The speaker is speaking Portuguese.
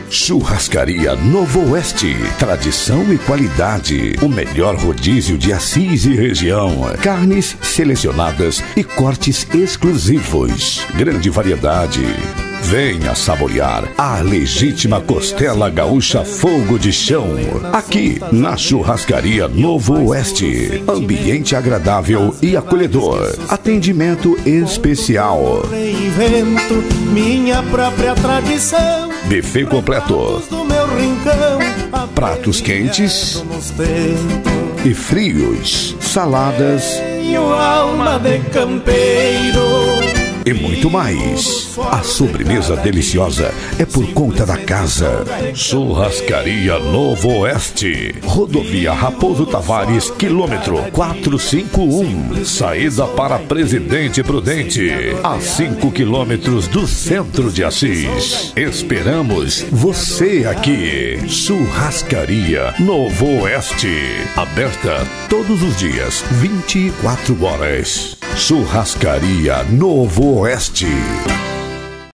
Churrascaria Novo Oeste. Tradição e qualidade. O melhor rodízio de Assis e região. Carnes selecionadas e cortes exclusivos. Grande variedade. Venha saborear a legítima costela gaúcha fogo de chão. Aqui na Churrascaria Novo Oeste. Ambiente agradável e acolhedor. Atendimento especial. Reinvento minha própria tradição. Buffet completo. Pratos quentes e frios. Saladas. Tenho alma de campeiro. E muito mais. A sobremesa deliciosa é por conta da casa. Churrascaria Novo Oeste. Rodovia Raposo Tavares, quilômetro 451. Saída para Presidente Prudente. A 5 quilômetros do centro de Assis. Esperamos você aqui. Churrascaria Novo Oeste. Aberta todos os dias, 24 horas. Churrascaria Novo Oeste.